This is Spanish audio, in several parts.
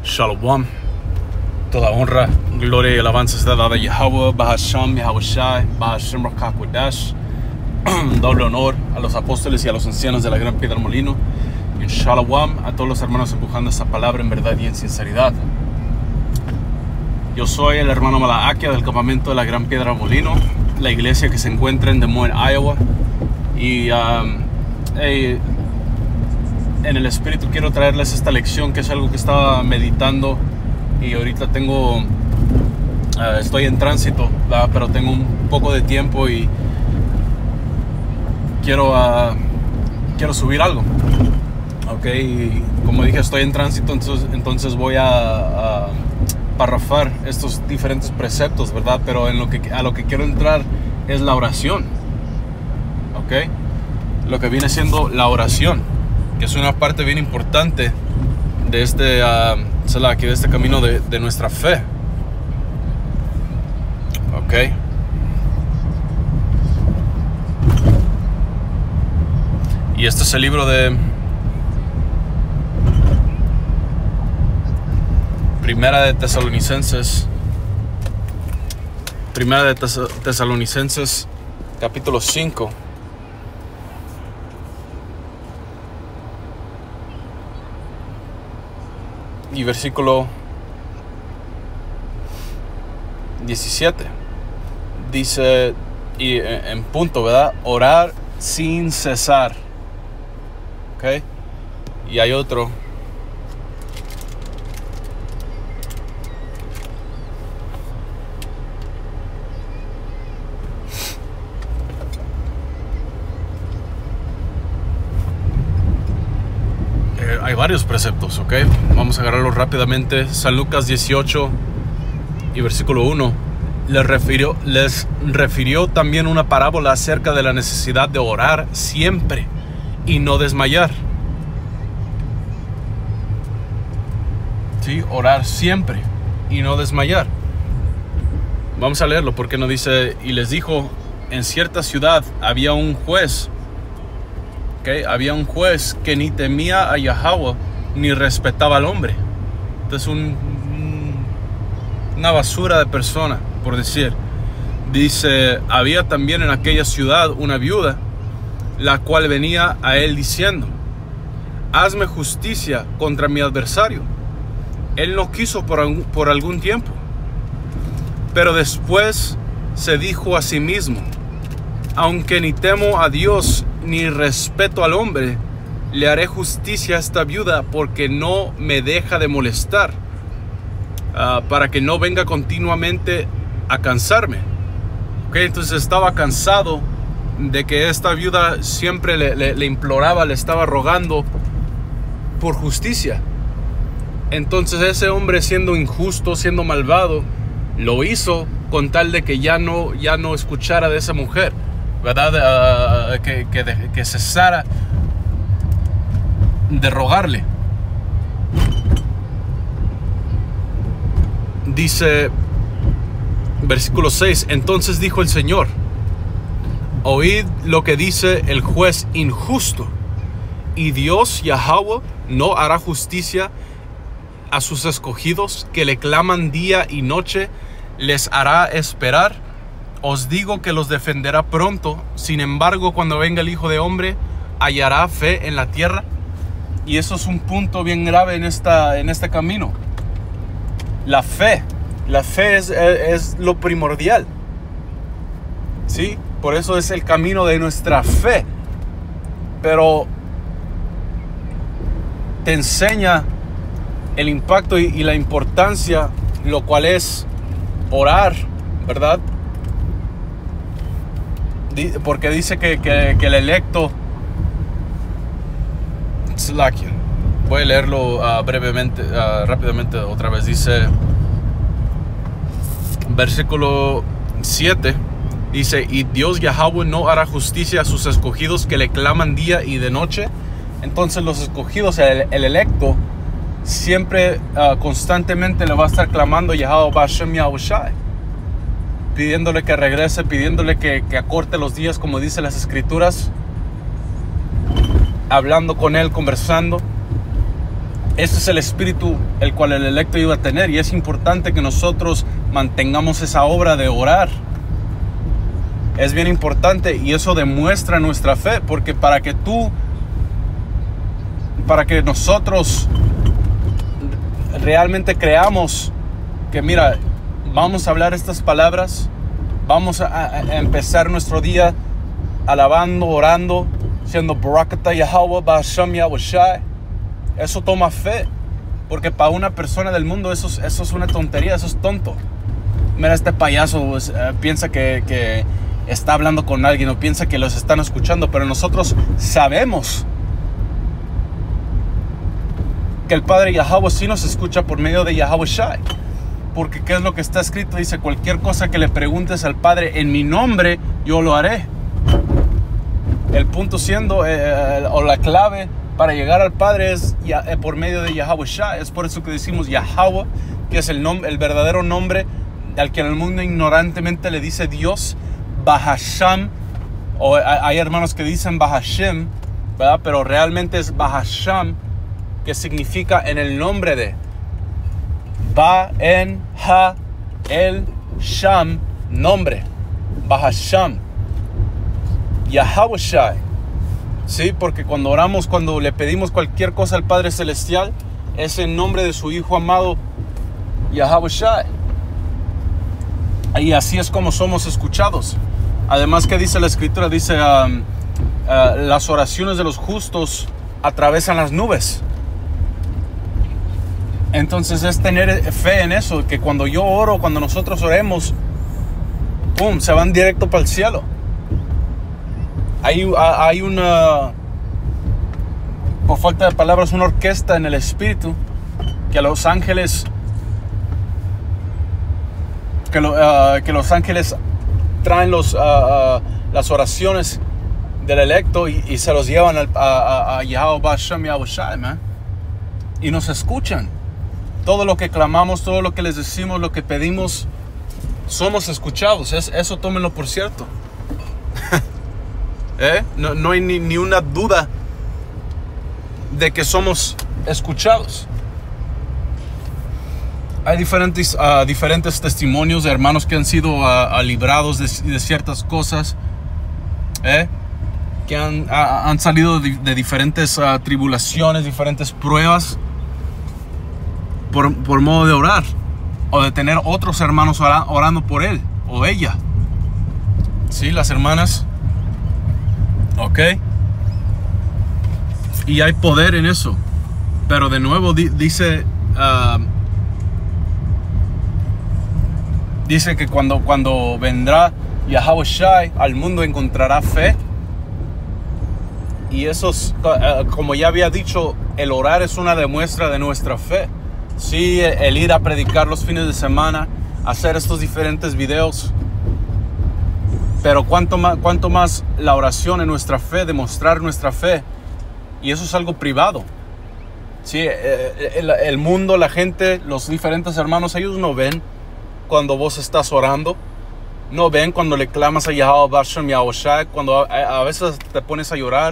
Shalom. Toda honra, gloria y alabanza sea dada a Yahweh, Bahasham, Yahushai, Bahashem Rakakwadash. Doble honor a los apóstoles y a los ancianos de la Gran Piedra Molino. Y Shalom a todos los hermanos empujando esta palabra en verdad y en sinceridad. Yo soy el hermano Malaakia del campamento de la Gran Piedra Molino, la iglesia que se encuentra en Des Moines, Iowa. Y en el espíritu quiero traerles esta lección, que es algo que estaba meditando, y ahorita estoy en tránsito, ¿verdad? Pero tengo un poco de tiempo y quiero subir algo, ok. Y como dije, estoy en tránsito, entonces voy a parrafar estos diferentes preceptos, ¿verdad? Pero a lo que quiero entrar es la oración, ok. Lo que viene siendo la oración, que es una parte bien importante de este camino de nuestra fe, ok. Y este es el libro de Primera de Tesalonicenses, capítulo 5. Y versículo 17 dice, y en punto, ¿verdad? Orar sin cesar, ¿ok? Y hay otro, hay varios preceptos, ¿ok? Vamos a agarrarlos rápidamente. San Lucas 18 y versículo 1 les refirió también una parábola acerca de la necesidad de orar siempre y no desmayar. Sí, orar siempre y no desmayar. Vamos a leerlo, porque no dice: y les dijo, en cierta ciudad había un juez. Había un juez que ni temía a Yahweh ni respetaba al hombre. Entonces una basura de persona, por decir. Dice: había también en aquella ciudad una viuda, la cual venía a él diciendo: hazme justicia contra mi adversario. Él no quiso por algún tiempo, pero después se dijo a sí mismo: aunque ni temo a Dios ni respeto al hombre, le haré justicia a esta viuda, porque no me deja de molestar, para que no venga continuamente a cansarme. Entonces estaba cansado de que esta viuda siempre le imploraba, le estaba rogando por justicia. Entonces ese hombre, siendo injusto, siendo malvado, lo hizo con tal de que ya no escuchara de esa mujer, ¿verdad? Que cesara de rogarle. Dice versículo 6: entonces dijo el Señor: oíd lo que dice el juez injusto. Y Dios, Yahweh, no hará justicia a sus escogidos, que le claman día y noche. Les hará esperar. Os digo que los defenderá pronto. Sin embargo, cuando venga el Hijo de Hombre, hallará fe en la tierra. Y eso es un punto bien grave en este camino. La fe es lo primordial, ¿sí? Por eso es el camino de nuestra fe. Pero te enseña el impacto y la importancia, lo cual es orar, ¿verdad? Porque dice que el electo, voy a leerlo brevemente, rápidamente otra vez. Dice versículo 7, dice: y Dios Yahweh no hará justicia a sus escogidos, que le claman día y de noche. Entonces los escogidos, el electo, siempre constantemente le va a estar clamando Yahweh Bashem Yahushai, pidiéndole que regrese, pidiéndole que acorte los días, como dice las escrituras, hablando con él, conversando. Ese es el espíritu el cual el electo iba a tener, y es importante que nosotros mantengamos esa obra de orar. Es bien importante, y eso demuestra nuestra fe, porque para que nosotros realmente creamos que, mira, vamos a hablar estas palabras, vamos a empezar nuestro día alabando, orando, siendo Barakata Yahweh Ba'Hashem Yahushai. Eso toma fe, porque para una persona del mundo eso es una tontería, eso es tonto. Mira, este payaso piensa que está hablando con alguien, o piensa que los están escuchando, pero nosotros sabemos que el Padre Yahweh sí nos escucha por medio de Yahushai. Porque ¿qué es lo que está escrito? Dice, cualquier cosa que le preguntes al Padre en mi nombre, yo lo haré. El punto siendo, o la clave para llegar al Padre es por medio de Yahushai. Es por eso que decimos Yahweh, que es el verdadero nombre al que en el mundo ignorantemente le dice Dios. Ba'Hashem, o hay hermanos que dicen Ba'Hashem, ¿verdad? Pero realmente es Ba'Hashem, que significa en el nombre de. Ba, en, ha, el, sham, nombre. Ba'Hashem. Yahushai. Sí, porque cuando oramos, cuando le pedimos cualquier cosa al Padre Celestial, es en nombre de su Hijo amado, Yahushai. Y así es como somos escuchados. Además, ¿qué dice la Escritura? Dice, las oraciones de los justos atravesan las nubes. Entonces es tener fe en eso, que cuando yo oro, cuando nosotros oremos, ¡pum!, se van directo para el cielo. Hay una, por falta de palabras, una orquesta en el espíritu que los ángeles traen las oraciones del electo y se los llevan a Yahweh Ba'Hashem Yahushai, man. Y nos escuchan. Todo lo que clamamos, todo lo que les decimos, lo que pedimos, somos escuchados. Eso tómenlo por cierto. No hay ni una duda de que somos escuchados. Hay diferentes testimonios de hermanos que han sido librados de ciertas cosas, que han salido de diferentes tribulaciones, diferentes pruebas, por modo de orar, o de tener otros hermanos orando por él o ella. Sí, las hermanas. Ok. Y hay poder en eso. Pero de nuevo dice que cuando vendrá Yahushai al mundo encontrará fe. Y eso es, como ya había dicho, el orar es una demuestra de nuestra fe. Sí, el ir a predicar los fines de semana, hacer estos diferentes videos. Pero cuánto más la oración en nuestra fe, demostrar nuestra fe. Y eso es algo privado. Sí, el mundo, la gente, los diferentes hermanos, ellos no ven cuando vos estás orando. No ven cuando le clamas a Yahweh Ba'Hashem Yahushai, cuando a veces te pones a llorar.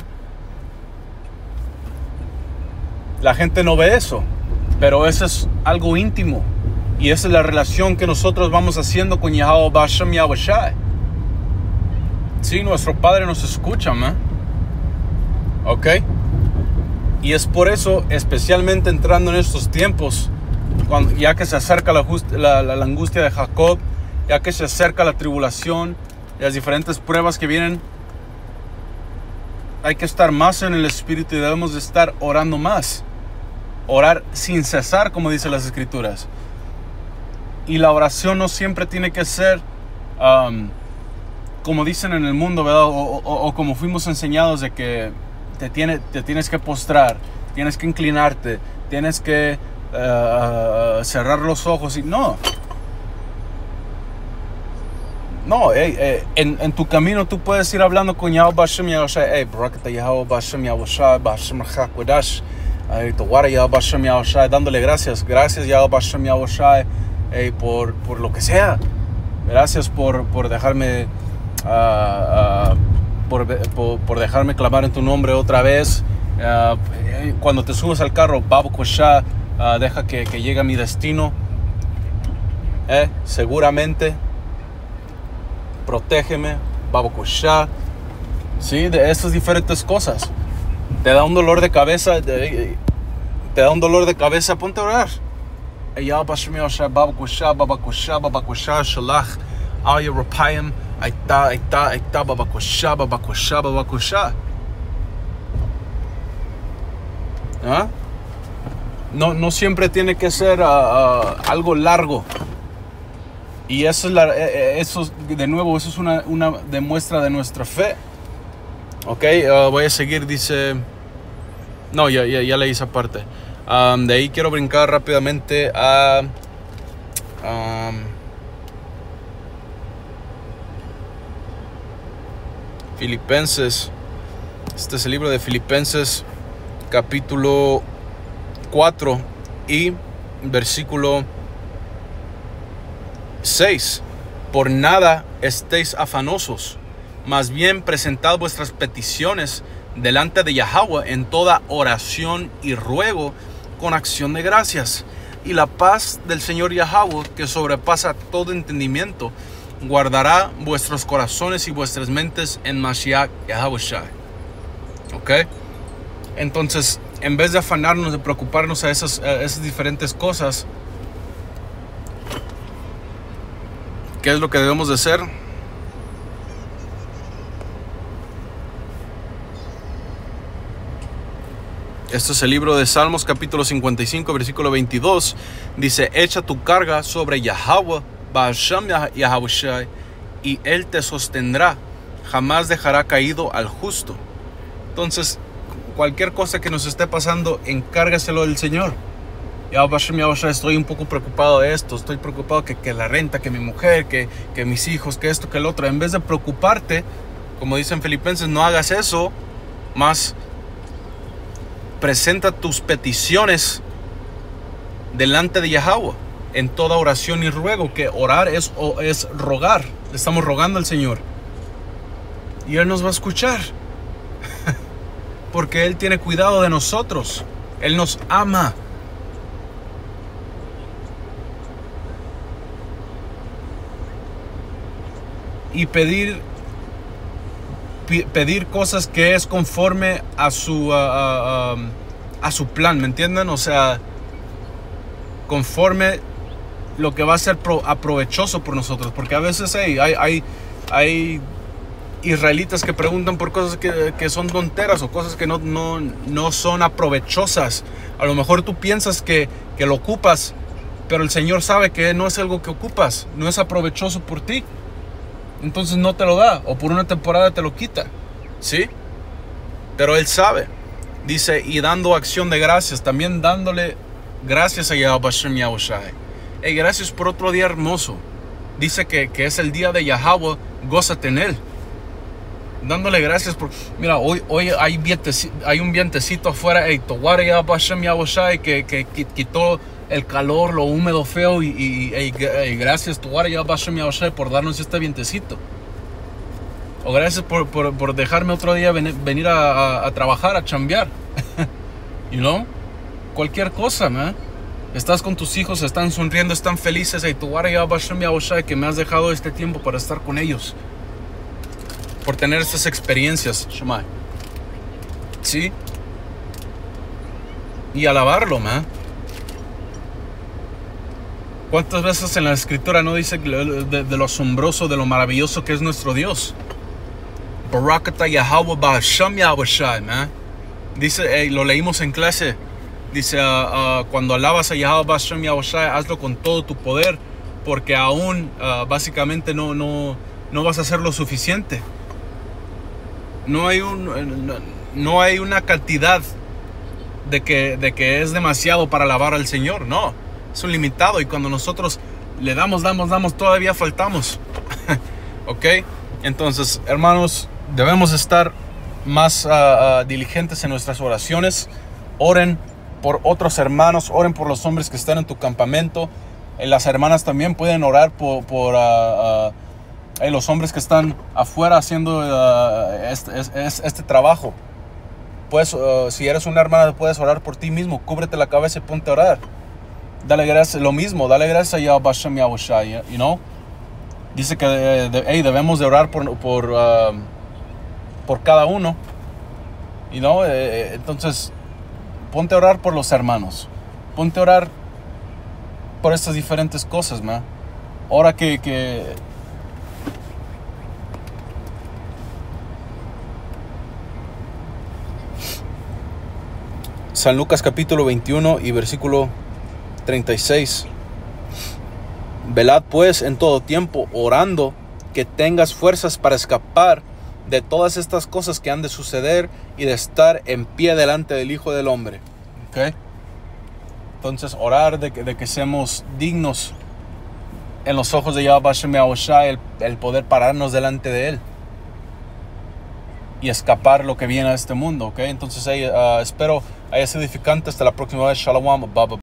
La gente no ve eso. Pero eso es algo íntimo. Y esa es la relación que nosotros vamos haciendo con Yahweh Ba'Hashem Yahushai. Sí, nuestro Padre nos escucha, man. Ok. Y es por eso, especialmente entrando en estos tiempos, ya que se acerca la angustia de Jacob, ya que se acerca la tribulación, y las diferentes pruebas que vienen, hay que estar más en el Espíritu y debemos de estar orando más. Orar sin cesar, como dicen las Escrituras. Y la oración no siempre tiene que ser como dicen en el mundo, ¿verdad? O como fuimos enseñados, de que te tienes que postrar, tienes que inclinarte, tienes que cerrar los ojos. Y no, en tu camino tú puedes ir hablando con Yahweh Ba'Hashem Yahushai. Barakata Yahweh Ba'Hashem Yahushai, Ba'Hashem HaKodesh, Tawara Yahweh Ba'Hashem Yahushai, dándole gracias Yahweh Ba'Hashem Yahushai, por lo que sea. Gracias por dejarme por dejarme clamar en tu nombre otra vez. Cuando te subes al carro, Baruch Hashah, deja que llegue a mi destino. Seguramente. Protégeme, Baruch Hashah. Sí, de estas diferentes cosas. Te da un dolor de cabeza, ponte a orar. Baruch Hashah, Shalach, Aya Rapayim, Aita, Baruch Hashah. No siempre tiene que ser algo largo. Y eso de nuevo, eso es una demuestra de nuestra fe. Ok, voy a seguir, dice... No, ya leí esa parte. De ahí quiero brincar rápidamente a... Filipenses. Este es el libro de Filipenses, capítulo 4 y versículo 6. Por nada estéis afanosos, más bien presentad vuestras peticiones delante de Yahweh en toda oración y ruego con acción de gracias. Y la paz del Señor Yahweh, que sobrepasa todo entendimiento, guardará vuestros corazones y vuestras mentes en Mashiach Yahawashi. ¿Ok? Entonces, en vez de afanarnos, de preocuparnos a esas diferentes cosas, ¿qué es lo que debemos de hacer? Esto es el libro de Salmos, capítulo 55, versículo 22. Dice, echa tu carga sobre Yahweh, Ba'asham Yahawashi, y Él te sostendrá. Jamás dejará caído al justo. Entonces, cualquier cosa que nos esté pasando, encárgaselo del Señor. Estoy un poco preocupado de esto. Estoy preocupado que la renta, que mi mujer, que mis hijos, que esto, que el otro. En vez de preocuparte, como dicen Filipenses, no hagas eso. Más presenta tus peticiones delante de Yahweh en toda oración y ruego. Que orar es rogar. Le estamos rogando al Señor y Él nos va a escuchar porque Él tiene cuidado de nosotros. Él nos ama. Y pedir cosas que es conforme a su plan, ¿me entienden? O sea, conforme lo que va a ser aprovechoso por nosotros. Porque a veces hay israelitas que preguntan por cosas que son tonteras o cosas que no son aprovechosas. A lo mejor tú piensas que lo ocupas, pero el Señor sabe que no es algo que ocupas, no es aprovechoso por ti. Entonces no te lo da, o por una temporada te lo quita, ¿sí? Pero Él sabe. Dice, y dando acción de gracias, también dándole gracias a Yahweh Hashem Yahushai. Hey, gracias por otro día hermoso. Dice que es el día de Yahweh, gózate en Él. Dándole gracias por... Mira, hoy hay un vientecito afuera, hey, Toware Yahweh Hashem Yahushai, que quitó el calor, lo húmedo, feo, y gracias Toware Yahweh Hashem Yahushai por darnos este vientecito. O gracias por dejarme otro día venir a trabajar, a chambear. You know? Cualquier cosa, man. Estás con tus hijos, están sonriendo, están felices. Hey, Toware Yahweh Hashem Yahushai, que me has dejado este tiempo para estar con ellos. Por tener estas experiencias, Shemai. ¿Sí? Y alabarlo, man. ¿Cuántas veces en la escritura no dice de lo asombroso, de lo maravilloso que es nuestro Dios? Barakata Yahweh Ba'asham Yahushai, man. Dice, lo leímos en clase. Dice, cuando alabas a Yahweh Ba'asham Yahushai, hazlo con todo tu poder, porque aún básicamente no vas a hacer lo suficiente. No hay una cantidad de que es demasiado para alabar al Señor. No, es un limitado, y cuando nosotros le damos, todavía faltamos. ¿Ok? Entonces, hermanos, debemos estar más diligentes en nuestras oraciones. Oren por otros hermanos, oren por los hombres que están en tu campamento. Las hermanas también pueden orar por los hombres que están afuera haciendo este trabajo. Puedes, si eres una hermana, puedes orar por ti mismo. Cúbrete la cabeza y ponte a orar. Dale gracias, lo mismo, dale gracias a Yahweh Hashem Yahweh Shai, you know. Dice que debemos de orar por cada uno, you know. Entonces, ponte a orar por los hermanos. Ponte a orar por estas diferentes cosas, man. Ahora que San Lucas capítulo 21 y versículo 36. Velad pues en todo tiempo, orando, que tengas fuerzas para escapar de todas estas cosas que han de suceder y de estar en pie delante del Hijo del Hombre. ¿Okay? Entonces, orar de que seamos dignos en los ojos de Yahweh Hashem Yahweh Shai, el poder pararnos delante de Él y escapar lo que viene a este mundo. ¿Okay? Entonces, espero haya sido edificante. Hasta la próxima vez. Shalom. Bye bye.